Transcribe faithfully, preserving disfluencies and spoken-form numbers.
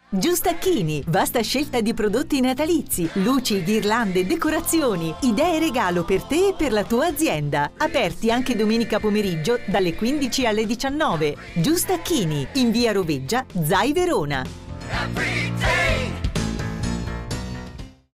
Giustacchini, vasta scelta di prodotti natalizi, luci, ghirlande, decorazioni, idee regalo per te e per la tua azienda. Aperti anche domenica pomeriggio dalle quindici alle diciannove. Giustacchini, in via Roveggia, Zai Verona.